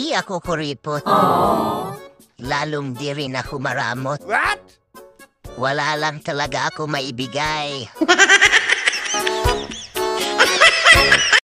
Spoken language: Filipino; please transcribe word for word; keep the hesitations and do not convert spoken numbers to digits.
Hindi ako kuripot. Lalong di rin ako maramot. What? Wala lang talaga ako maibigay.